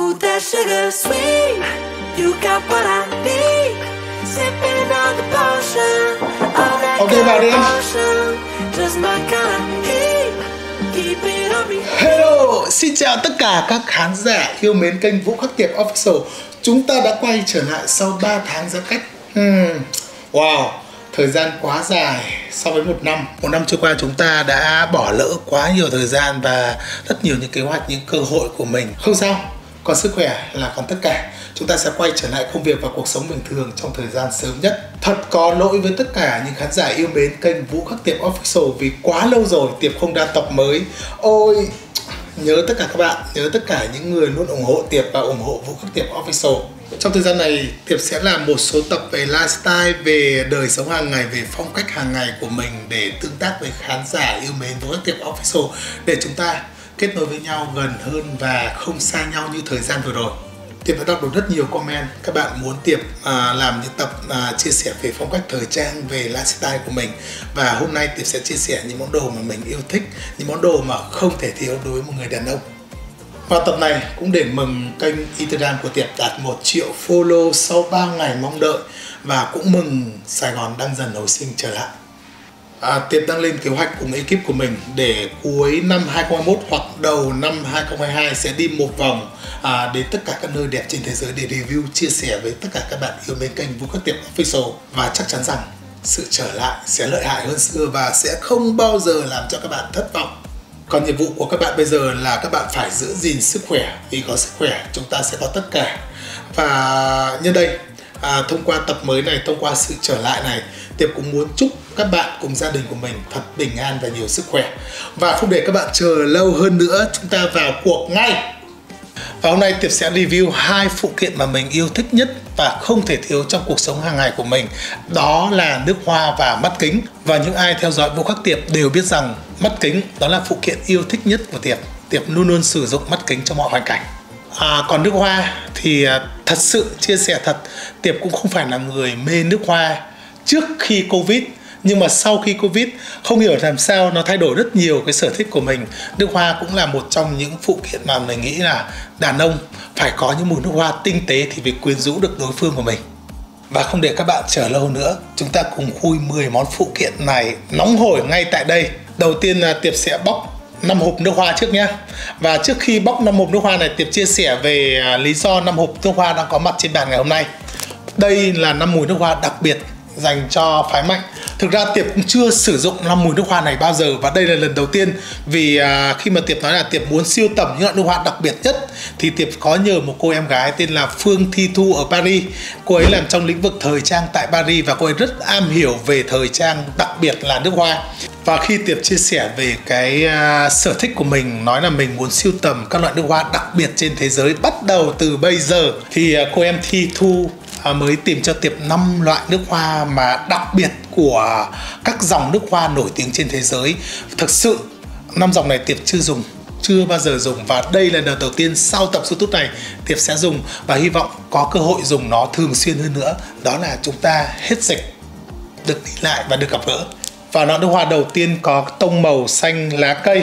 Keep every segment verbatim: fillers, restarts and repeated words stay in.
Ooh, that sugar sweet, you got what I need. Sipping on the potion, all that Ok vào đi em. potion, just my kind of heat. Keep it on me. Hello, xin chào tất cả các khán giả yêu mến kênh Vũ Khắc Tiệp Official. Chúng ta đã quay trở lại sau ba tháng giãn cách. hmm. Wow, thời gian quá dài so với một năm. Một năm trôi qua chúng ta đã bỏ lỡ quá nhiều thời gian và rất nhiều những kế hoạch, những cơ hội của mình. Không sao, còn sức khỏe là còn tất cả. Chúng ta sẽ quay trở lại công việc và cuộc sống bình thường trong thời gian sớm nhất. Thật có lỗi với tất cả những khán giả yêu mến kênh Vũ Khắc Tiệp Official vì quá lâu rồi Tiệp không ra tập mới. Ôi, nhớ tất cả các bạn, nhớ tất cả những người luôn ủng hộ Tiệp và ủng hộ Vũ Khắc Tiệp Official. Trong thời gian này, Tiệp sẽ làm một số tập về lifestyle, về đời sống hàng ngày, về phong cách hàng ngày của mình để tương tác với khán giả yêu mến Vũ Khắc Tiệp Official, để chúng ta kết nối với nhau gần hơn và không xa nhau như thời gian vừa rồi. Tiệp đã đọc được rất nhiều comment các bạn muốn Tiệp à, làm những tập à, chia sẻ về phong cách thời trang, về lifestyle của mình. Và hôm nay Tiệp sẽ chia sẻ những món đồ mà mình yêu thích, những món đồ mà không thể thiếu đối với một người đàn ông. Và tập này cũng để mừng kênh Instagram của Tiệp đạt một triệu follow sau ba ngày mong đợi. Và cũng mừng Sài Gòn đang dần hồi sinh trở lại. À, Tiệp đang lên kế hoạch cùng ekip của mình để cuối năm hai không hai mốt hoặc đầu năm hai không hai hai sẽ đi một vòng à, đến tất cả các nơi đẹp trên thế giới để review, chia sẻ với tất cả các bạn yêu mến kênh Vũ Khắc Tiệp Official. Và chắc chắn rằng sự trở lại sẽ lợi hại hơn xưa và sẽ không bao giờ làm cho các bạn thất vọng. Còn nhiệm vụ của các bạn bây giờ là các bạn phải giữ gìn sức khỏe, vì có sức khỏe chúng ta sẽ có tất cả. Và nhân đây, à, thông qua tập mới này, thông qua sự trở lại này, Tiệp cũng muốn chúc các bạn cùng gia đình của mình thật bình an và nhiều sức khỏe. Và không để các bạn chờ lâu hơn nữa, chúng ta vào cuộc ngay. Và hôm nay Tiệp sẽ review hai phụ kiện mà mình yêu thích nhất và không thể thiếu trong cuộc sống hàng ngày của mình. Đó là nước hoa và mắt kính. Và những ai theo dõi Vũ Khắc Tiệp đều biết rằng mắt kính đó là phụ kiện yêu thích nhất của Tiệp. Tiệp luôn luôn sử dụng mắt kính trong mọi hoàn cảnh. À, còn nước hoa thì thật sự chia sẻ thật, Tiệp cũng không phải là người mê nước hoa trước khi Covid. Nhưng mà sau khi Covid, không hiểu làm sao nó thay đổi rất nhiều cái sở thích của mình. Nước hoa cũng là một trong những phụ kiện mà mình nghĩ là đàn ông phải có những mùi nước hoa tinh tế thì mới quyến rũ được đối phương của mình. Và không để các bạn chờ lâu nữa, chúng ta cùng khui mười món phụ kiện này nóng hổi ngay tại đây. Đầu tiên là Tiệp sẽ bóc năm hộp nước hoa trước nhé. Và trước khi bóc năm hộp nước hoa này, Tiệp chia sẻ về lý do năm hộp nước hoa đang có mặt trên bàn ngày hôm nay. Đây là năm mùi nước hoa đặc biệt dành cho phái mạnh. Thực ra Tiệp cũng chưa sử dụng năm mùi nước hoa này bao giờ và đây là lần đầu tiên. Vì à, khi mà Tiệp nói là Tiệp muốn siêu tầm những loại nước hoa đặc biệt nhất thì Tiệp có nhờ một cô em gái tên là Phương Thi Thu ở Paris. Cô ấy làm trong lĩnh vực thời trang tại Paris và cô ấy rất am hiểu về thời trang, đặc biệt là nước hoa. Và khi Tiệp chia sẻ về cái uh, sở thích của mình, nói là mình muốn siêu tầm các loại nước hoa đặc biệt trên thế giới bắt đầu từ bây giờ, thì uh, cô em Thi Thu uh, mới tìm cho Tiệp năm loại nước hoa mà đặc biệt của các dòng nước hoa nổi tiếng trên thế giới. Thực sự năm dòng này Tiệp chưa dùng, chưa bao giờ dùng, và đây là lần đầu tiên sau tập YouTube này Tiệp sẽ dùng và hy vọng có cơ hội dùng nó thường xuyên hơn nữa. Đó là chúng ta hết dịch, được đi lại và được gặp gỡ. Và nó nước hoa đầu tiên có tông màu xanh lá cây,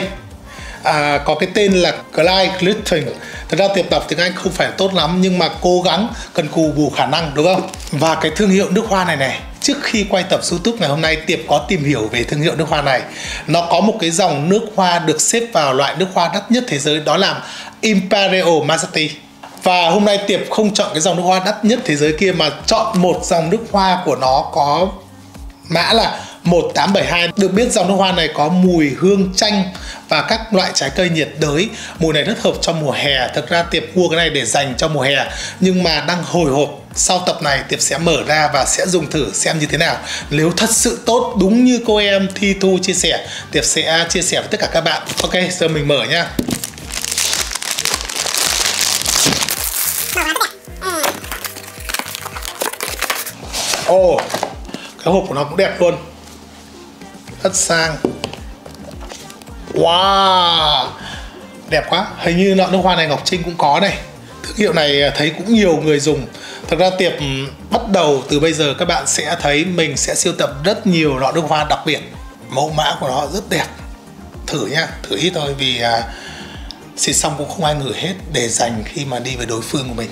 à, có cái tên là Glide Glittering. Thật ra Tiệp đọc tiếng Anh không phải tốt lắm nhưng mà cố gắng cần cù bù khả năng, đúng không? Và cái thương hiệu nước hoa này này, trước khi quay tập YouTube ngày hôm nay Tiệp có tìm hiểu về thương hiệu nước hoa này. Nó có một cái dòng nước hoa được xếp vào loại nước hoa đắt nhất thế giới, đó là Imperial Majesty. Và hôm nay Tiệp không chọn cái dòng nước hoa đắt nhất thế giới kia mà chọn một dòng nước hoa của nó có mã là một tám bảy hai. Được biết dòng nước hoa này có mùi hương chanh và các loại trái cây nhiệt đới. Mùi này rất hợp cho mùa hè. Thực ra Tiệp mua cái này để dành cho mùa hè nhưng mà đang hồi hộp. Sau tập này Tiệp sẽ mở ra và sẽ dùng thử xem như thế nào. Nếu thật sự tốt đúng như cô em Thi Thu chia sẻ, Tiệp sẽ chia sẻ với tất cả các bạn. Ok, giờ mình mở nhá. Ồ, oh, cái hộp của nó cũng đẹp luôn, rất sang. Wow, đẹp quá. Hình như loại nước hoa này Ngọc Trinh cũng có này. Thương hiệu này thấy cũng nhiều người dùng. Thật ra Tiệp bắt đầu từ bây giờ các bạn sẽ thấy mình sẽ sưu tập rất nhiều loại nước hoa đặc biệt. Mẫu mã của nó rất đẹp. Thử nhá, thử ít thôi vì Xịt xong cũng không ai ngửi hết, để dành khi mà đi với đối phương của mình.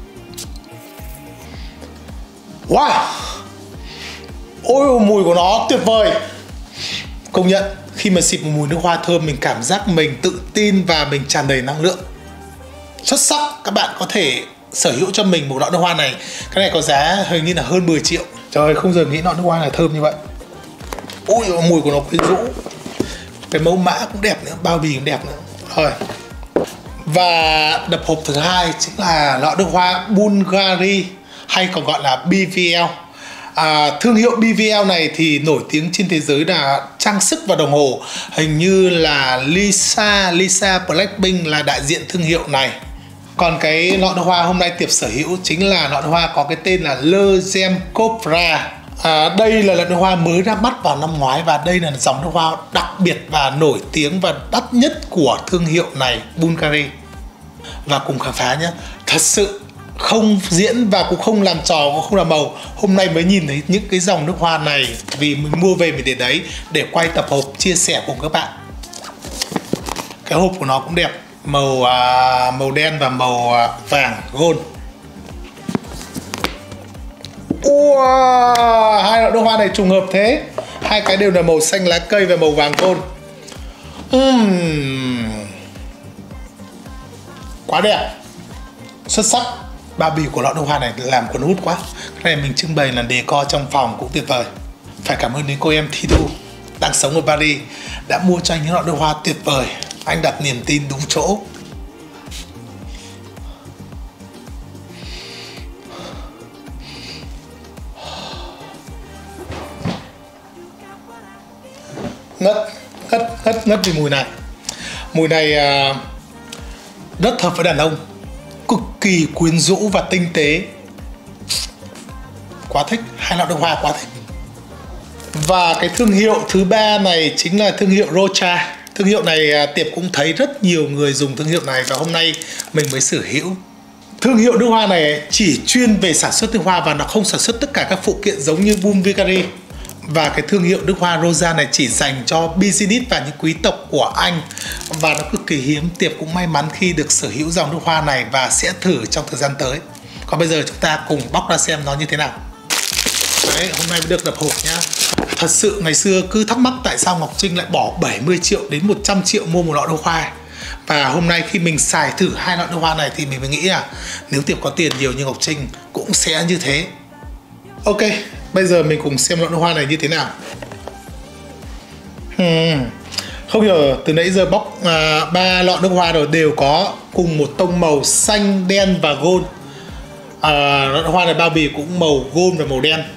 Wow, ôi mùi của nó tuyệt vời. Công nhận khi mà xịt một mùi nước hoa thơm, mình cảm giác mình tự tin và mình tràn đầy năng lượng. Xuất sắc. Các bạn có thể sở hữu cho mình một lọ nước hoa này. Cái này có giá hình như là hơn mười triệu. Trời ơi, không giờ nghĩ lọ nước hoa này thơm như vậy. Ôi, mùi của nó quyến rũ. Cái mẫu mã cũng đẹp nữa, bao bì cũng đẹp nữa. Rồi. Và đập hộp thứ hai chính là lọ nước hoa Bulgari, hay còn gọi là bê vê lờ. À, thương hiệu bê vê lờ này thì nổi tiếng trên thế giới là trang sức và đồng hồ. Hình như là Lisa, Lisa Blackpink là đại diện thương hiệu này. Còn cái lọ nước hoa hôm nay Tiệp sở hữu chính là lọ nước hoa có cái tên là Le Gem Cobra. À, đây là lọ nước hoa mới ra mắt vào năm ngoái, và đây là dòng nước hoa đặc biệt và nổi tiếng và đắt nhất của thương hiệu này, Bulgari. Và cùng khám phá nhé. Thật sự không diễn và cũng không làm trò, cũng không làm màu. Hôm nay mới nhìn thấy những cái dòng nước hoa này, vì mình mua về mình để đấy để quay tập hộp chia sẻ cùng các bạn. Cái hộp của nó cũng đẹp, màu à, màu đen và màu à, vàng gold. Wow, hai loại nước hoa này trùng hợp thế. Hai cái đều là màu xanh lá cây và màu vàng gold. uhm. Quá đẹp, xuất sắc. Bao bì của lọ nước hoa này làm cuốn hút quá. Cái này mình trưng bày là decor trong phòng cũng tuyệt vời. Phải cảm ơn đến cô em Thi Thu đang sống ở Paris đã mua cho anh những lọ nước hoa tuyệt vời. Anh đặt niềm tin đúng chỗ. Ngất, ngất, ngất, ngất vì mùi này. Mùi này uh, rất hợp với đàn ông, cực kỳ quyến rũ và tinh tế. Quá thích, hai lọ nước hoa quá thích. Và cái thương hiệu thứ ba này chính là thương hiệu Rocha. Thương hiệu này Tiệp cũng thấy rất nhiều người dùng thương hiệu này, và hôm nay mình mới sở hữu. Thương hiệu nước hoa này chỉ chuyên về sản xuất nước hoa và nó không sản xuất tất cả các phụ kiện giống như Bulgari. Và cái thương hiệu nước hoa Rocha này chỉ dành cho business và những quý tộc của Anh, và nó cực kỳ hiếm. Tiệp cũng may mắn khi được sở hữu dòng nước hoa này và sẽ thử trong thời gian tới. Còn bây giờ chúng ta cùng bóc ra xem nó như thế nào. Đấy, hôm nay mới được đập hộp nhá. Thật sự ngày xưa cứ thắc mắc tại sao Ngọc Trinh lại bỏ bảy mươi triệu đến một trăm triệu mua một lọ nước hoa. Và hôm nay khi mình xài thử hai lọ nước hoa này thì mình mới nghĩ là nếu Tiệp có tiền nhiều như Ngọc Trinh cũng sẽ như thế. Ok, bây giờ mình cùng xem lọ nước hoa này như thế nào. hmm. Không hiểu từ nãy giờ bóc ba lọ nước hoa rồi đều có cùng một tông màu xanh, đen và gold. à, Lọ nước hoa này bao bì cũng màu gold và màu đen.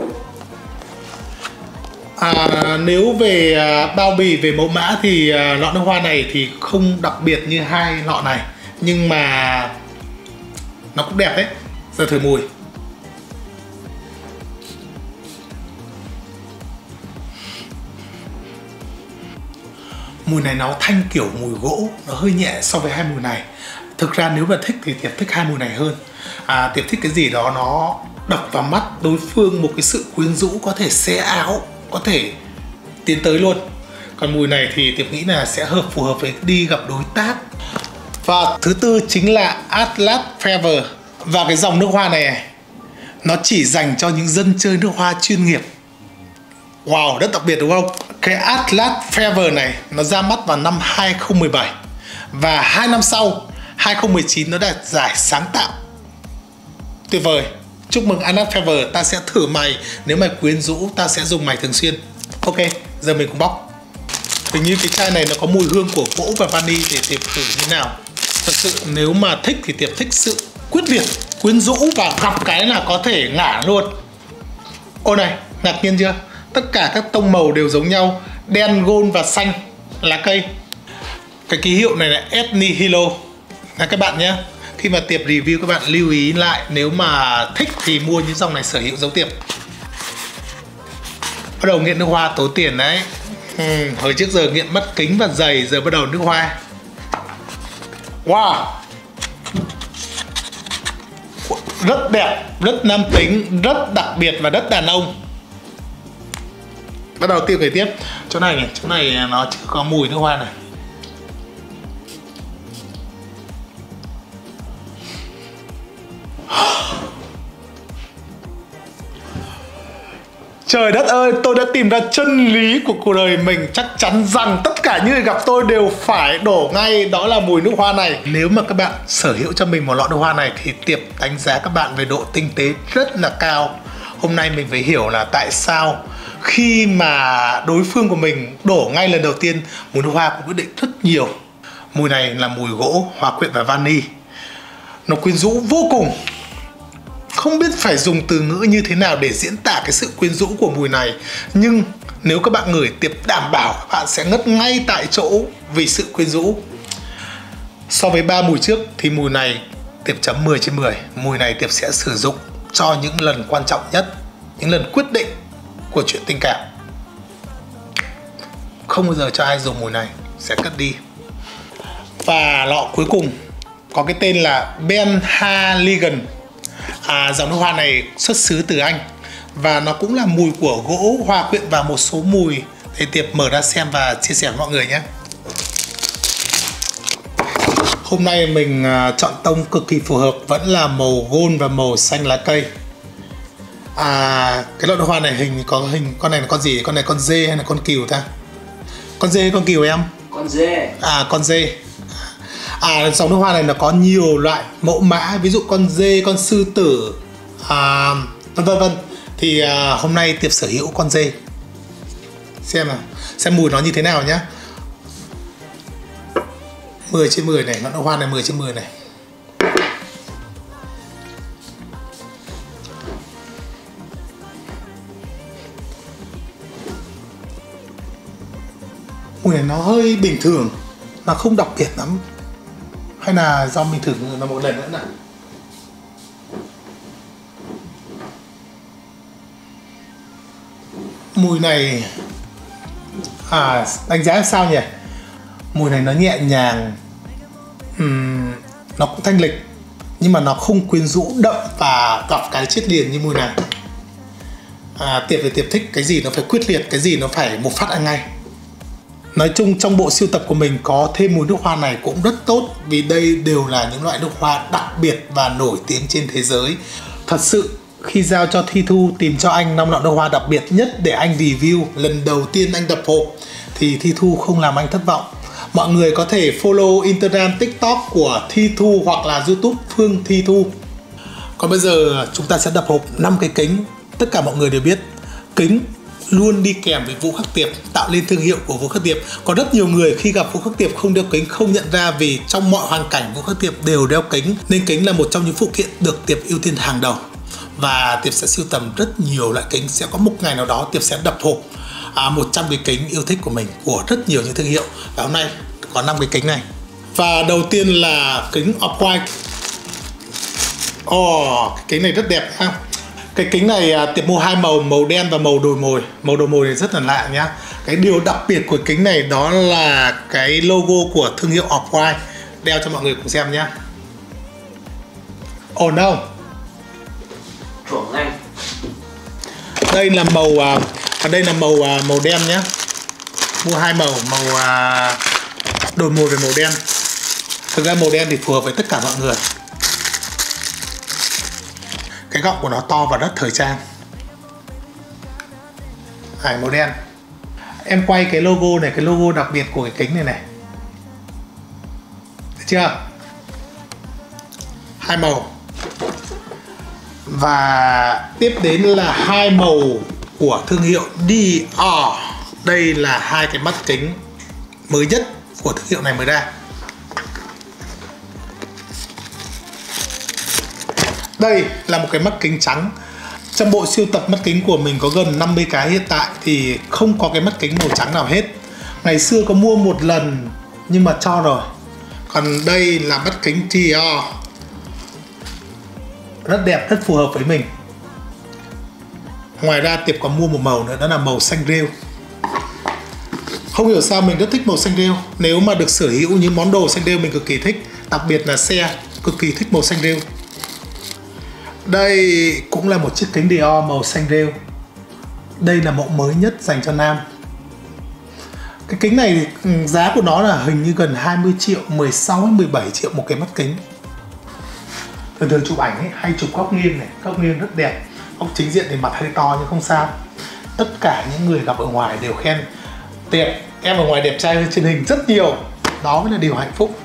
À, nếu về à, bao bì, về mẫu mã thì à, lọ nước hoa này thì không đặc biệt như hai lọ này, nhưng mà nó cũng đẹp đấy. Giờ thử mùi. Mùi này nó thanh kiểu mùi gỗ, nó hơi nhẹ so với hai mùi này. Thực ra nếu mà thích thì Tiệp thích hai mùi này hơn. à, Tiệp thích cái gì đó nó đập vào mắt đối phương, một cái sự quyến rũ, có thể xé áo, có thể tiến tới luôn. Còn mùi này thì Tiệp nghĩ là sẽ hợp phù hợp với đi gặp đối tác. Và thứ tư chính là Atlas Fever. Và cái dòng nước hoa này nó chỉ dành cho những dân chơi nước hoa chuyên nghiệp. Wow, rất đặc biệt đúng không? Cái Atlas Fever này nó ra mắt vào năm hai không một bảy, và hai năm sau hai không một chín nó đạt giải sáng tạo. Tuyệt vời. Chúc mừng Atlas Fever, ta sẽ thử mày. Nếu mày quyến rũ ta sẽ dùng mày thường xuyên. Ok, giờ mình cùng bóc. Hình như cái chai này nó có mùi hương của gỗ và vani, để Tiệp thử như nào. Thật sự nếu mà thích thì Tiệp thích sự quyết liệt, quyến rũ, và gặp cái là có thể ngả luôn. Ôi này, ngạc nhiên chưa? Tất cả các tông màu đều giống nhau, đen, gold và xanh lá cây. Cái ký hiệu này là Et Nihilo. Là các bạn nhé, khi mà Tiệp review các bạn lưu ý lại, nếu mà thích thì mua những dòng này sở hữu giống Tiệp. Bắt đầu nghiện nước hoa tốn tiền đấy. ừ, Hồi trước giờ nghiện mắt kính và giày, giờ bắt đầu nước hoa. Wow, rất đẹp, rất nam tính, rất đặc biệt và rất đàn ông. Bắt đầu tiêu kể tiếp. Chỗ này này, chỗ này nó chưa có mùi nước hoa này. Trời đất ơi, tôi đã tìm ra chân lý của cuộc đời mình. Chắc chắn rằng tất cả những người gặp tôi đều phải đổ ngay, đó là mùi nước hoa này. Nếu mà các bạn sở hữu cho mình một lọ nước hoa này thì Tiệp đánh giá các bạn về độ tinh tế rất là cao. Hôm nay mình phải hiểu là tại sao khi mà đối phương của mình đổ ngay lần đầu tiên, mùi nước hoa cũng quyết định rất nhiều. Mùi này là mùi gỗ, hoa quyện và vani. Nó quyến rũ vô cùng. Không biết phải dùng từ ngữ như thế nào để diễn tả cái sự quyến rũ của mùi này. Nhưng nếu các bạn ngửi, Tiệp đảm bảo các bạn sẽ ngất ngay tại chỗ vì sự quyến rũ. So với ba mùi trước thì mùi này Tiệp chấm mười trên mười. Mùi này Tiệp sẽ sử dụng cho những lần quan trọng nhất, những lần quyết định của chuyện tình cảm. Không bao giờ cho ai dùng mùi này, sẽ cất đi. Và lọ cuối cùng có cái tên là Ben Halligan. À, dòng nước hoa này xuất xứ từ Anh và nó cũng là mùi của gỗ, hoa quyện và một số mùi. Thì Tiệp mở ra xem và chia sẻ với mọi người nhé. Hôm nay mình chọn tông cực kỳ phù hợp, vẫn là màu gold và màu xanh lá cây. À, cái lọ nước hoa này hình có hình con này là con gì? Con này con dê hay là con cừu ta? Con dê hay con cừu em? Con dê. À, con dê. À, dòng nước hoa này nó có nhiều loại mẫu mã, ví dụ con dê, con sư tử, à, vân vân vân. Thì à, hôm nay Tiệp sở hữu con dê. Xem nào, xem mùi nó như thế nào nhá. mười trên mười này, nước hoa này mười trên mười này. Mùi này nó hơi bình thường, nó không đặc biệt lắm. Hay là do mình thử là một lần nữa nào. Mùi này à, đánh giá sao nhỉ? Mùi này nó nhẹ nhàng, uhm, nó cũng thanh lịch, nhưng mà nó không quyến rũ đậm và gặp cái chết liền như mùi này. à, Tiệp về Tiệp thích cái gì nó phải quyết liệt, cái gì nó phải một phát ăn ngay. Nói chung trong bộ sưu tập của mình có thêm mùi nước hoa này cũng rất tốt, vì đây đều là những loại nước hoa đặc biệt và nổi tiếng trên thế giới. Thật sự khi giao cho Thi Thu tìm cho anh năm lọ nước hoa đặc biệt nhất để anh review lần đầu tiên anh đập hộp thì Thi Thu không làm anh thất vọng. Mọi người có thể follow Instagram, TikTok của Thi Thu hoặc là YouTube Phương Thi Thu. Còn bây giờ chúng ta sẽ đập hộp năm cái kính. Tất cả mọi người đều biết kính luôn đi kèm với Vũ Khắc Tiệp, tạo nên thương hiệu của Vũ Khắc Tiệp. Có rất nhiều người khi gặp Vũ Khắc Tiệp không đeo kính không nhận ra, vì trong mọi hoàn cảnh Vũ Khắc Tiệp đều đeo kính, nên kính là một trong những phụ kiện được Tiệp ưu tiên hàng đầu. Và Tiệp sẽ sưu tầm rất nhiều loại kính. Sẽ có một ngày nào đó Tiệp sẽ đập hộp à, một trăm cái kính yêu thích của mình của rất nhiều những thương hiệu. Và hôm nay có năm cái kính này. Và đầu tiên là kính Off-White. Ồ, oh, cái kính này rất đẹp ha. Cái kính này à, Tiệp mua hai màu, màu đen và màu đồi mồi. Màu đồi mồi này rất là lạ nhá. Cái điều đặc biệt của kính này đó là cái logo của thương hiệu Off-White. Đeo cho mọi người cùng xem nhá. Oh no. Chuẩn anh. Đây là màu à, đây là màu à, màu đen nhá. Mua hai màu, màu à, đồi mồi và màu đen. Thực ra màu đen thì phù hợp với tất cả mọi người. Cái gọng của nó to và rất thời trang. Hải màu đen. Em quay cái logo này, cái logo đặc biệt của cái kính này này. Thấy chưa? Hai màu. Và tiếp đến là hai màu của thương hiệu Dior. Đây là hai cái mắt kính mới nhất của thương hiệu này mới ra. Đây là một cái mắt kính trắng. Trong bộ sưu tập mắt kính của mình có gần năm mươi cái hiện tại thì không có cái mắt kính màu trắng nào hết. Ngày xưa có mua một lần nhưng mà cho rồi. Còn đây là mắt kính Dior. Rất đẹp, rất phù hợp với mình. Ngoài ra Tiệp có mua một màu nữa, đó là màu xanh rêu. Không hiểu sao mình rất thích màu xanh rêu. Nếu mà được sở hữu những món đồ xanh rêu mình cực kỳ thích. Đặc biệt là xe, cực kỳ thích màu xanh rêu. Đây cũng là một chiếc kính Dior màu xanh rêu. Đây là mẫu mới nhất dành cho nam. Cái kính này giá của nó là hình như gần hai mươi triệu, mười sáu đến mười bảy triệu một cái mắt kính. Thường thường chụp ảnh ấy, hay chụp góc nghiêng này, góc nghiêng rất đẹp. Góc chính diện thì mặt hơi to nhưng không sao. tất cả những người gặp ở ngoài đều khen Tiệp, em ở ngoài đẹp trai hơn trên hình rất nhiều. Đó mới là điều hạnh phúc.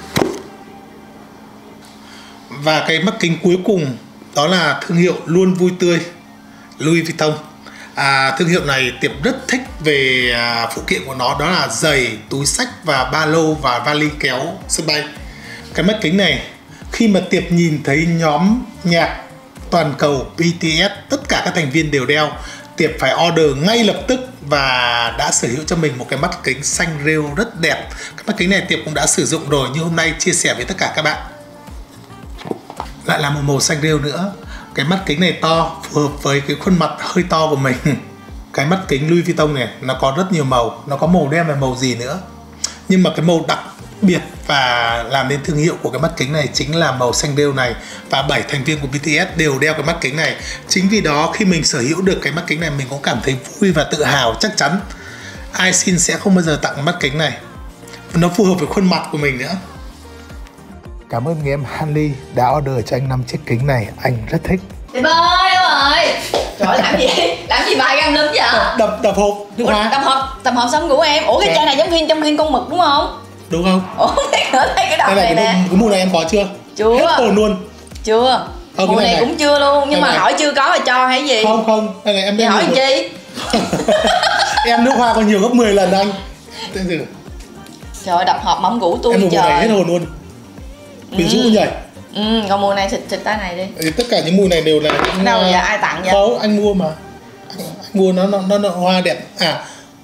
Và cái mắt kính cuối cùng đó là thương hiệu luôn vui tươi, Louis Vuitton. À, thương hiệu này Tiệp rất thích về à, phụ kiện của nó, đó là giày, túi xách và ba lô và vali kéo sân bay. Cái mắt kính này khi mà Tiệp nhìn thấy nhóm nhạc toàn cầu bê tê ét, tất cả các thành viên đều đeo, Tiệp phải order ngay lập tức và đã sở hữu cho mình một cái mắt kính xanh rêu rất đẹp. Cái mắt kính này Tiệp cũng đã sử dụng rồi, nhưng hôm nay chia sẻ với tất cả các bạn. Lại là một màu xanh rêu nữa. Cái mắt kính này to, phù hợp với cái khuôn mặt hơi to của mình. Cái mắt kính Louis Vuitton này nó có rất nhiều màu, nó có màu đen và màu gì nữa. Nhưng mà cái màu đặc biệt và làm nên thương hiệu của cái mắt kính này chính là màu xanh rêu này. Và bảy thành viên của bê tê ét đều đeo cái mắt kính này. Chính vì đó khi mình sở hữu được cái mắt kính này, mình cũng cảm thấy vui và tự hào. Chắc chắn ai xin sẽ không bao giờ tặng mắt kính này. Nó phù hợp với khuôn mặt của mình nữa. Cảm ơn người em Hanly đã order cho anh năm chiếc kính này, anh rất thích. Tiệp ơi, em ơi. Trời ơi, làm gì? Làm gì bài găm lắm vậy? Đập đập hộp nước hoa. Đập hộp, đập hộp sống của em. Ủa cái chai này giống phim trong phim con mực đúng không? Đúng không? Ủa thấy thấy cái đầu đây này, này, này cái, nè. cái mùa này em có chưa? Chưa. Hết hồn luôn. Chưa. Không, mùa này, này cũng chưa luôn, nhưng đây mà này. hỏi chưa có là cho hay gì? Không không, đây này em Thì đem hỏi một... chi? Em nước hoa còn nhiều gấp mười lần anh. Trời ơi, đập hộp mỏng ngủ tôi em mùa trời. này hết hồn luôn. Biển rũ nhảy. Ừ, còn mùa này xịt xịt tay này đi. Tất cả những mùa này đều là những, Đâu uh, vậy? Ai tặng vậy? Không, anh mua mà. Anh, anh mua nó, nó nó nó hoa đẹp. À.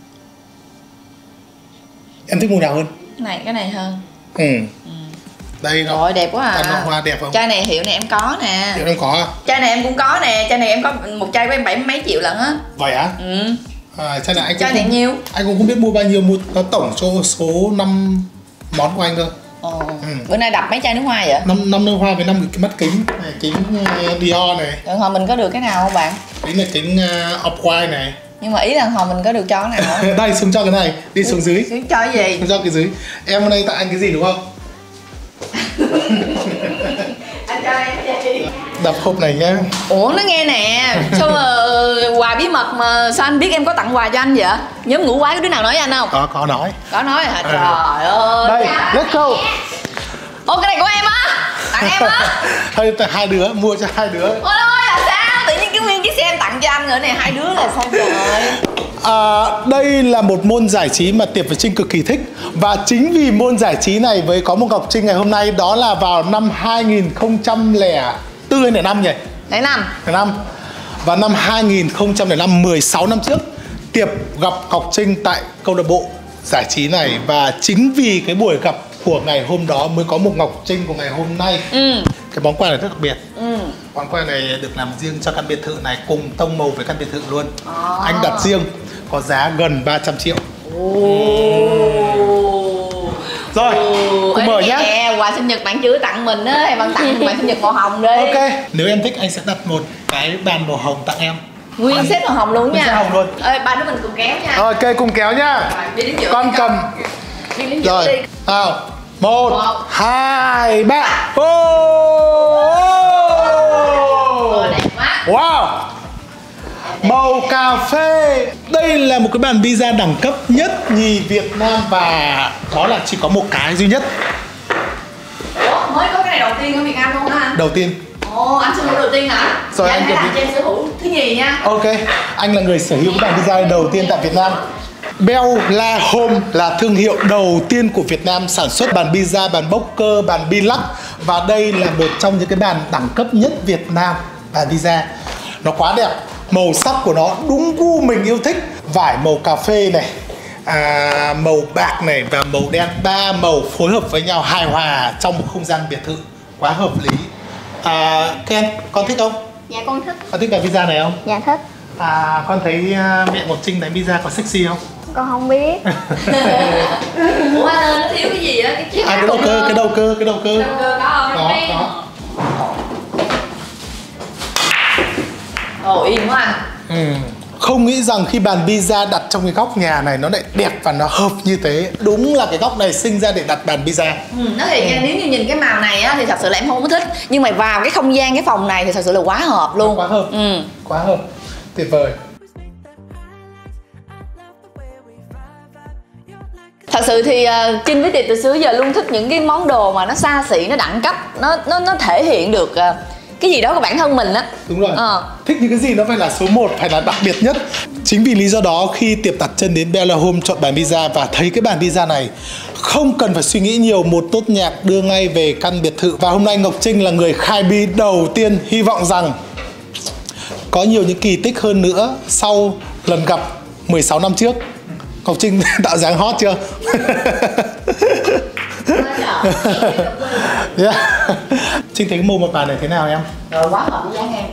Em thích mùa nào hơn? Cái này cái này hơn. Ừ. ừ. Đây nó. Rồi đẹp quá à. Nó hoa đẹp không? Chai này hiệu này em có nè. Hiệu em có à? Chai này em cũng có nè, chai này em có một chai của em bảy mấy triệu lận á. Vậy hả? Ừ. À, chai này anh chai cũng này không, nhiêu? anh cũng không biết mua bao nhiêu, mua nó tổng số số năm món của anh cơ. Ồ. Ừ. Bữa nay đập mấy chai nước hoa vậy? năm năm nước hoa với năm cái mắt kính này, kính uh, Dior này. Lần hồi mình có được cái nào không bạn? Kính là kính uh, Off-White này. Nhưng mà ý là hồi mình có được cho cái nào không? Đây xuống cho cái này, đi xuống dưới. Xuống cho cái gì? Xuống cho cái dưới. Em hôm nay tặng anh cái gì đúng không? Anh cho em gì? Đập hộp này nhá. Ủa nó nghe nè, sao mà quà bí mật mà sao anh biết em có tặng quà cho anh vậy? Nhóm ngủ quái có đứa nào nói với anh không? Có có nói. Có nói hả? Ừ. Trời ơi. Đây, let's go. Ô cái này của em á? Tặng em á? Thôi hai đứa mua cho hai đứa. Ôi ôi là sao? Tự nhiên cái nguyên chiếc xe em tặng cho anh rồi này, hai đứa là sao trời? À, đây là một môn giải trí mà Tiệp và Trinh cực kỳ thích. Và chính vì môn giải trí này với có một Ngọc Trinh ngày hôm nay, đó là vào năm hai nghìn không trăm lẻ bốn hay lẻ năm nhỉ? Lẻ năm. Lẻ năm. Và năm hai nghìn không trăm lẻ năm, mười sáu năm trước, Tiệp gặp Ngọc Trinh tại câu lạc bộ giải trí này. Và chính vì cái buổi gặp của ngày hôm đó mới có một Ngọc Trinh của ngày hôm nay. Ừ. Cái món quà này rất đặc biệt. Ừ. Món quà này được làm riêng cho căn biệt thự này, cùng tông màu với căn biệt thự luôn. À. Anh đặt riêng, có giá gần ba trăm triệu. Rồi, cùng mở nhá. Nè, quà sinh nhật bạn chưa tặng mình á, em bạn tặng quà sinh nhật màu hồng đi. Ok, nếu em thích anh sẽ đặt một cái bàn màu hồng tặng em. Nguyên Bàn- set màu hồng luôn Nguyên nha. set hồng luôn. Ê, ba đứa mình cùng kéo nha. Ok, cùng kéo nhá. Rồi, đi đến giữa. Con đi cầm. Đi đến giữa đi. Rồi, nào. Một, Một. hai, ba. Ô! Ồ, đẹp quá. Wow. Màu cà phê. Đây là một cái bàn pizza đẳng cấp nhất nhì Việt Nam. Và đó là chỉ có một cái duy nhất. Ủa, mới có cái này đầu tiên ở Việt Nam luôn hả? Đầu tiên. Ồ, anh sở hữu đầu tiên hả? Rồi, Dạ, anh anh hãy chuẩn làm bị. cho em sở hữu thứ nhì nha. Ok, anh là người sở hữu cái bàn pizza đầu tiên tại Việt Nam. Bell La Home là thương hiệu đầu tiên của Việt Nam sản xuất bàn pizza, bàn bốc cơ, bàn bi-lắc. Và đây là một trong những cái bàn đẳng cấp nhất Việt Nam, bàn pizza. Nó quá đẹp, màu sắc của nó đúng gu mình yêu thích. Vải màu cà phê này, à, màu bạc này và màu đen, ba màu phối hợp với nhau hài hòa trong một không gian biệt thự quá hợp lý. À, Ken, con thích không? Dạ con thích. Con thích bàn pizza này không? Dạ thích. À, con thấy uh, mẹ Ngọc Trinh đánh pizza có sexy không? Con không biết. Ủa, anh ơi, nó thiếu cái gì á? Cái chiếc À, cái đầu cơ, cái đầu cơ, cái đầu cơ. Đầu cơ có không? Có, có. Ồ, yên quá anh. Ừ. Không nghĩ rằng khi bàn pizza đặt trong cái góc nhà này nó lại đẹp và nó hợp như thế. Đúng là cái góc này sinh ra để đặt bàn pizza. Ừ, nói thiệt nha, nếu như nhìn cái màu này á thì thật sự là em không có thích. Nhưng mà vào cái không gian cái phòng này thì thật sự là quá hợp luôn. Quá hợp. Ừ. Quá hợp. Tuyệt vời. Thật sự thì uh, Trinh với Tiệp từ xưa giờ luôn thích những cái món đồ mà nó xa xỉ, nó đẳng cấp, nó nó nó thể hiện được uh, cái gì đó của bản thân mình á. Đúng rồi. Ờ. Thích những cái gì nó phải là số một, phải là đặc biệt nhất. Chính vì lý do đó khi Tiệp đặt chân đến Bella Home chọn bàn pizza và thấy cái bàn pizza này, không cần phải suy nghĩ nhiều, một tốt nhạc đưa ngay về căn biệt thự. Và hôm nay Ngọc Trinh là người khai bi đầu tiên, hy vọng rằng có nhiều những kỳ tích hơn nữa sau lần gặp mười sáu năm trước. Ngọc Trinh tạo dáng hot chưa? Yeah. Trinh thấy cái mô một bàn này thế nào em? Rồi, quá hợp với dáng em.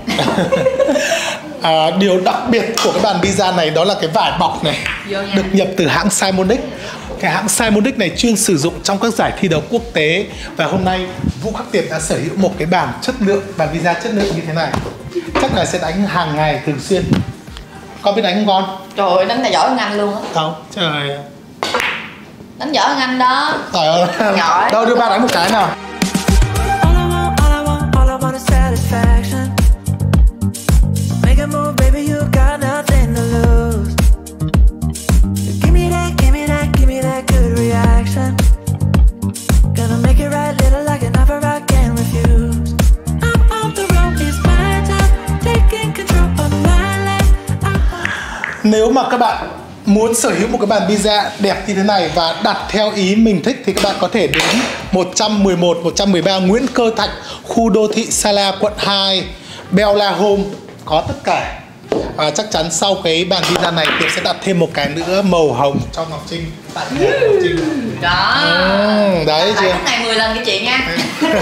À, điều đặc biệt của cái bàn pizza này đó là cái vải bọc này được nhập từ hãng Simonic. Cái hãng Simonic này chuyên sử dụng trong các giải thi đấu quốc tế. Và hôm nay Vũ Khắc Tiệp đã sở hữu một cái bàn chất lượng, bàn pizza chất lượng như thế này. Chắc là sẽ đánh hàng ngày thường xuyên. Con biết đánh không con? Trời ơi, đánh là giỏi hơn anh luôn á. Không, trời. Đánh giỏi hơn anh đó. Trời ơi. Giỏi. Đâu đưa ba đánh một cái nào. All I want, all I want, all I want is satisfaction. Make a move, baby, you got nothing to lose. Give me that, give me that, give me that good reaction. Gonna make it right, little like an offer I can't refuse. I'm on the road, it's my time, taking control of my life. Nếu mà các bạn muốn sở hữu một cái bàn pizza đẹp như thế này và đặt theo ý mình thích thì các bạn có thể đến một trăm mười một, một trăm mười ba Nguyễn Cơ Thạch, khu đô thị Sa La, quận hai, Bella Home, có tất cả. Và chắc chắn sau cái bàn pizza này Tiệp sẽ đặt thêm một cái nữa màu hồng cho Ngọc Trinh, tặng cho Ngọc Trinh. Đó. Ừ, đấy chưa? Cái này mười lần cho chị nha.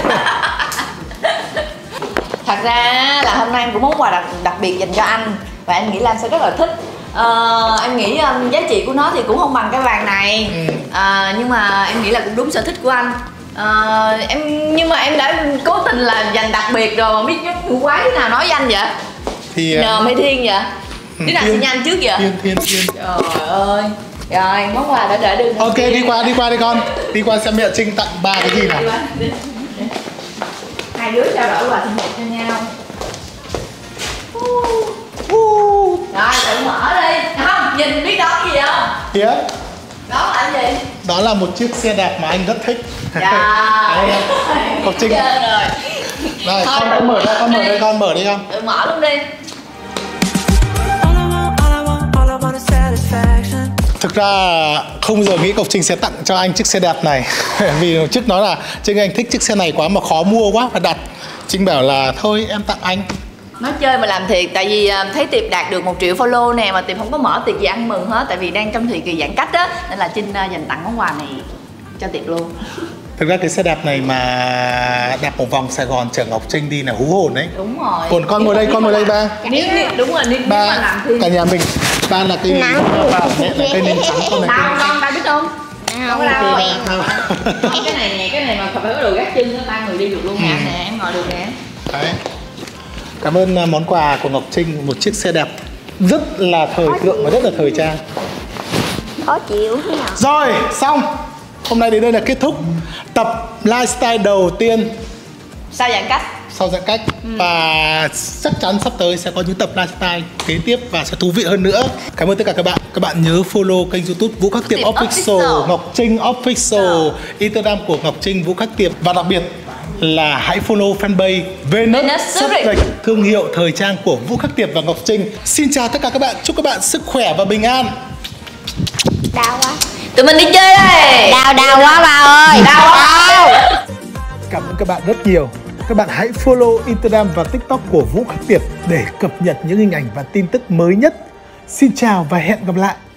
Thật ra là hôm nay em cũng món quà đặc, đặc biệt dành cho anh và em nghĩ là anh sẽ rất là thích. Ờ, em nghĩ um, giá trị của nó thì cũng không bằng cái vàng này, ừ. à, nhưng mà em nghĩ là cũng đúng sở thích của anh. À, em nhưng mà em đã cố tình là dành đặc biệt rồi mà biết ngủ quái thế nào nói với anh vậy? Thì Nhờ hay Thiên vậy? Đứa nào xin anh trước vậy? Thiên, Thiên, Thiên. Trời ơi. Rồi, món quà đã đợi được. Ok, đi qua, đi qua đi con. Đi qua xem mẹ Trinh tặng ba cái gì nào. Hai đứa trao đổi quà sinh nhật cho nhau. Rồi, tự mở đi. Không, nhìn biết đó cái gì không? Hiếp. Đó là cái gì? Đó là một chiếc xe đạp mà anh rất thích. Dạ. Ngọc Trinh. Rồi. Rồi, Thôi, con mở ra, con mở đây, con mở đi con. Tự mở luôn đi. All I want, all I want, all I want is satisfaction. Thực ra không giờ nghĩ Ngọc Trinh sẽ tặng cho anh chiếc xe đạp này. Vì trước nói là Trinh anh thích chiếc xe này quá mà khó mua quá và đặt. Trinh bảo là thôi em tặng anh. Nói chơi mà làm thiệt, tại vì thấy Tiệp đạt được một triệu follow nè mà Tiệp không có mở tiệc gì ăn mừng hết, tại vì đang trong thời kỳ giãn cách á, nên là Trinh dành tặng món quà này cho Tiệp luôn. Thực ra cái xe đạp này mà đạp một vòng Sài Gòn chở Ngọc Trinh đi là hú hồn đấy. Đúng rồi. Còn con ngồi đây, con ngồi đây ba. Nếu, nếu, đúng rồi, nếu, nếu Ba, mà làm thêm cả nhà mình. Ba là cái ba mẹ là cây nến trắng, con này Tao, cây con, tao biết không? Không có đâu. Không, cái này nè, cái này mà phải có đồ gác chân đó, ba người đi được luôn nè, nè, em ngồi được nè. Đấy. Cảm ơn món quà của Ngọc Trinh, một chiếc xe đạp rất là thời thượng và rất là thời trang. Khó chịu thế nào? Rồi, xong. Hôm nay đến đây là kết thúc tập lifestyle đầu tiên Sao giãn cách? sau giãn cách. ừ. Và chắc chắn sắp tới sẽ có những tập lifestyle kế tiếp và sẽ thú vị hơn nữa. Cảm ơn tất cả các bạn. Các bạn nhớ follow kênh YouTube Vũ Khắc Tiệp Official, Official, Ngọc Trinh Official, Instagram của Ngọc Trinh Vũ Khắc Tiệp. Và đặc biệt là hãy follow fanpage Venus Subject, thương hiệu thời trang của Vũ Khắc Tiệp và Ngọc Trinh. Xin chào tất cả các bạn, chúc các bạn sức khỏe và bình an. Đau quá. Tụi mình đi chơi đây. Đau đau quá ba ơi. Đau quá. Cảm ơn các bạn rất nhiều. Các bạn hãy follow Instagram và TikTok của Vũ Khắc Tiệp để cập nhật những hình ảnh và tin tức mới nhất. Xin chào và hẹn gặp lại.